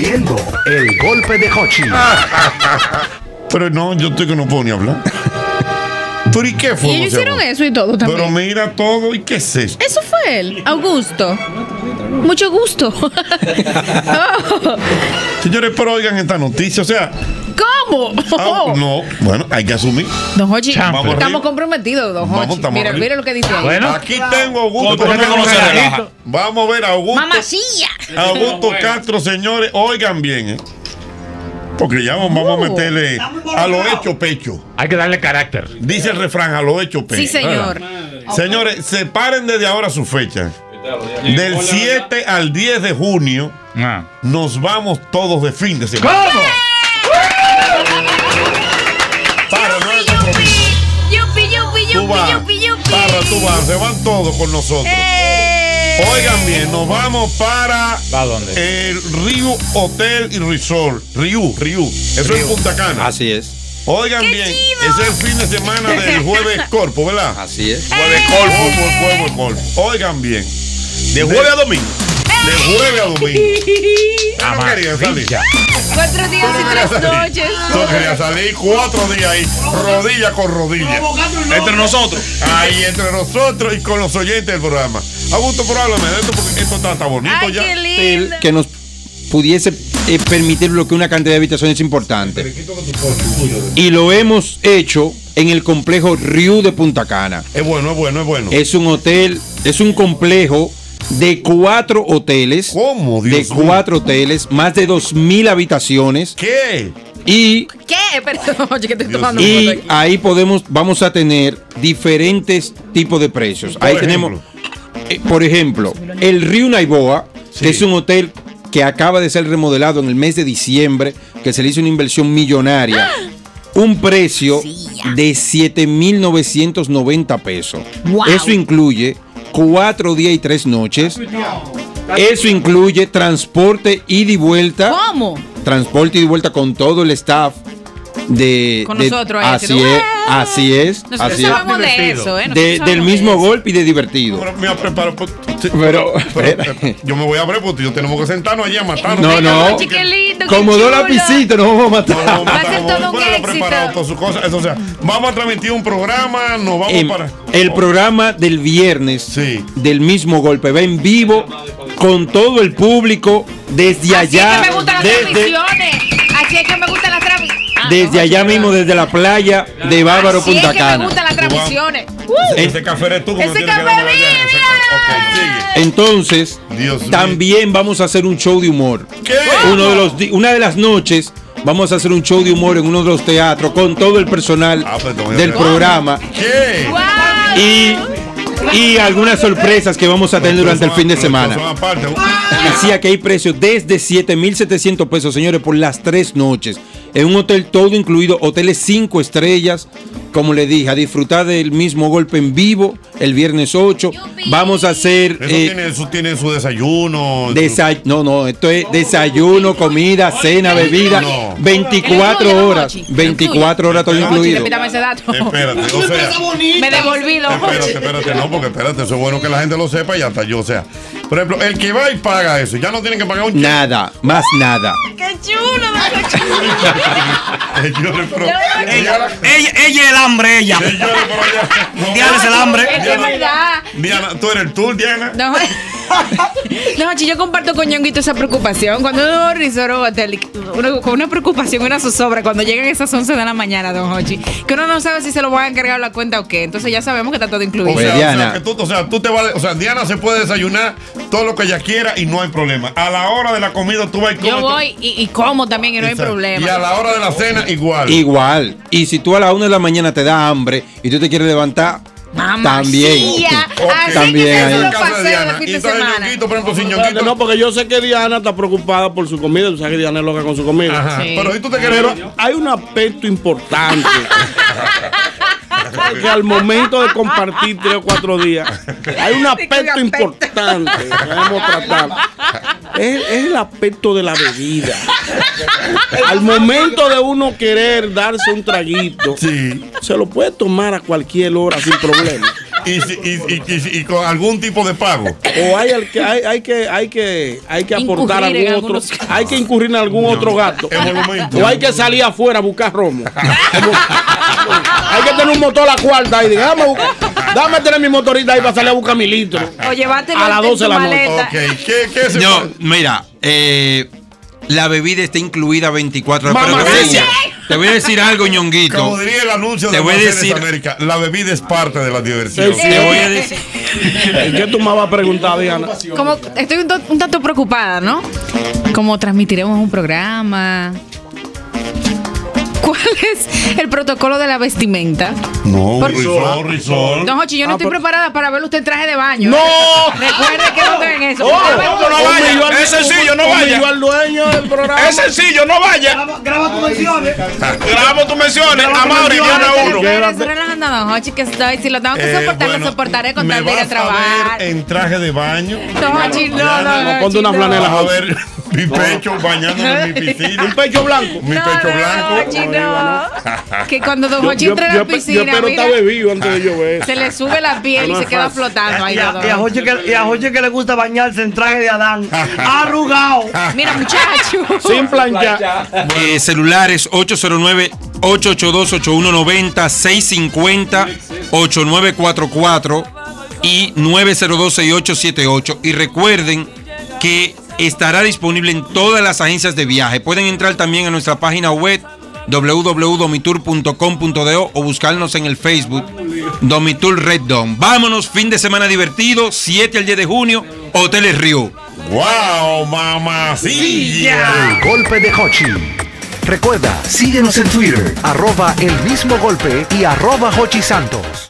Haciendo el golpe de Hochi. Pero no, yo estoy que no puedo ni hablar. ¿Pero y qué fue? Y ellos hicieron eso y todo también. Pero mira todo, ¿y qué es eso? Eso fue él, Augusto. Mucho gusto. Oh. Señores, pero oigan esta noticia, o sea... ¿Cómo? no, bueno, hay que asumir. Don Hochi, Vamos estamos comprometidos, Don Hochi. Mira lo que dice ahí. Bueno, aquí tengo a Augusto. Vamos a ver a Augusto. Mamacilla. Augusto Castro, señores, oigan bien, porque ya vamos a meterle a lo hecho pecho. Hay que darle carácter. Dice el refrán, a lo hecho pecho. Sí, señor. Señores, separen desde ahora su fecha. Del 7 al 10 de junio nos vamos todos de fin de semana. ¿Cómo? Para, no hay compromiso. Tú vas, se van todos con nosotros. Oigan bien, nos vamos para el Riu Hotel y Resort. Riu. Eso es Punta Cana. Así es. Oigan bien, ese es el fin de semana del Jueves Corpo, ¿verdad? Así es. Jueves Corpo. Oigan bien. De jueves a domingo. De jueves a domingo. ¿No querían salir? 4 días y 3 noches. No quería salir 4 días ahí, rodilla con rodilla. Entre nosotros. Ahí entre nosotros y con los oyentes del programa. Augusto, pero háblame de esto porque esto está bonito. Ay, ya. qué lindo. Que nos pudiese permitir bloquear una cantidad de habitaciones importante. Y lo hemos hecho en el complejo Riu de Punta Cana. Es bueno. Es un hotel, es un complejo de 4 hoteles. ¿Cómo, Dios De 4 hoteles, más de 2,000 habitaciones. ¿Qué? Y ¿Qué? Perdón, oye, que estoy tomando y foto aquí. ahí vamos a tener diferentes tipos de precios. Ahí tenemos, por ejemplo, el Riu Naiboa, que es un hotel que acaba de ser remodelado en el mes de diciembre, que se le hizo una inversión millonaria. Un precio de 7,990 pesos. Wow. Eso incluye 4 días y 3 noches. Eso incluye transporte ida y vuelta. ¿Cómo? Transporte ida y vuelta con todo el staff con nosotros. Así es. Nosotros sabemos de eso, Del mismo golpe y de divertido. Pero me preparo. Pero yo me voy a ver porque tenemos que sentarnos allí a matarnos. No. Qué lindo, Como qué 2 chulo. lapicitos nos vamos a matar. Va a ser todo un éxito. Preparado todas sus cosas. Eso, o sea, vamos a transmitir un programa, nos vamos para... El programa del viernes del mismo golpe va en vivo con todo el público desde allá. Así es que me gustan las transmisiones. Así es que me gustan las transmisiones. Desde allá mismo, desde la playa de Bávaro, Punta Así es que Cana. me gustan las transmisiones. Ese café eres tú. Como Ese tienes que café, darme allá. Okay, Entonces, también vamos a hacer un show de humor. ¿Qué? Una de las noches vamos a hacer un show de humor en uno de los teatros con todo el personal del programa. ¿Qué? Y algunas sorpresas que vamos a tener durante el fin de semana. Decía que hay precios desde 7,700 pesos, señores, por las 3 noches. En un hotel todo incluido, hoteles 5 estrellas. Como le dije, a disfrutar del mismo golpe en vivo el viernes 8. Vamos a hacer. Eso tiene su desayuno. No, esto es desayuno, comida, cena, bebida. 24 horas. 24 horas todo incluido. Repítame ese dato. Espérate, o sea. Me devolví, don Hochi. Espérate, no, porque espérate, eso es bueno que la gente lo sepa y hasta yo, o sea. Por ejemplo, el que va y paga eso, ya no tienen que pagar un cheque. Nada, más nada. ¡Qué chulo, don Hochi! Ella es el hambre, ella. Diana es el hambre. Es que es verdad. Diana, ¿tú eres el tour, Diana? No, Hochi, yo comparto con Ñonguito esa preocupación. Cuando uno va a un resort o hotel, con una preocupación, una zozobra, cuando llegan esas 11 de la mañana, don Hochi, que uno no sabe si se lo van a encargar la cuenta o qué. Entonces ya sabemos que está todo incluido. Diana, tú te vas, Diana se puede desayunar todo lo que ella quiera y no hay problema. A la hora de la comida tú vas y comes. Yo voy y como también y no hay problema. Y a la hora de la cena igual. Igual. Y si tú a las 1 de la mañana te da hambre y tú te quieres levantar, también. También. No, porque yo sé que Diana está preocupada por su comida. Tú sabes que Diana es loca con su comida. Ajá. Sí. Pero si tú te quieres. Pero hay un aspecto importante. Que al momento de compartir 3 o 4 días, hay un aspecto importante que debemos tratar. Es el aspecto de la bebida. Al momento de uno querer darse un traguito, se lo puede tomar a cualquier hora sin problema. y con algún tipo de pago. O hay que aportar algún otro, hay que incurrir en algún otro gasto. O hay que salir afuera a buscar romo. Hay que tener un motor a la cuarta y diga, dame tener mi motorita ahí para salir a buscar mi litro. O llévatelo a las 12 de la noche. Okay. ¿Qué se No, mira, la bebida está incluida 24 horas. Pero te voy a decir algo, Ñonguito. Como diría el anuncio de Mercedes América, la bebida es parte de la diversión. Te voy a decir. ¿Qué tú me vas a preguntar, Diana? Como estoy un tanto preocupada, ¿no? Como transmitiremos un programa. ¿Cuál es el protocolo de la vestimenta? No, risol. Don Jochi, yo no estoy preparada para verlo usted en traje de baño. ¡No! Recuerde que no estoy en eso. No vaya. Es sencillo, no vaya. Al dueño del programa. Es sencillo, no vaya. Graba tus menciones. Graba tus menciones. A Mauri, Diana 1. Estoy relajando, Don Jochi, que estoy. Si lo tengo que soportar, lo soportaré con tal de ir a trabajar. En traje de baño. Don Jochi, no. Ponte una flanela. A ver, mi pecho bañándome en mi piscina. Un pecho blanco. Mi pecho blanco. No. Que cuando Don Jochi entra a la piscina, yo espero estar bebido antes de llover. Se le sube la piel y se queda flotando ahí. Y a Jochi que le gusta bañarse en traje de Adán. Arrugado. Mira, muchacho. Sin planchar. Celulares 809-882-8190, 650-8944 y 902-6878. Y recuerden que estará disponible en todas las agencias de viaje. Pueden entrar también a nuestra página web www.domitour.com.do o buscarnos en el Facebook Domitour Red Dome. Vámonos, fin de semana divertido, 7 al 10 de junio, Hoteles Río. ¡Wow, mamacilla! El golpe de Hochi. Recuerda, síguenos en Twitter, @elmismogolpe y @Hochi Santos.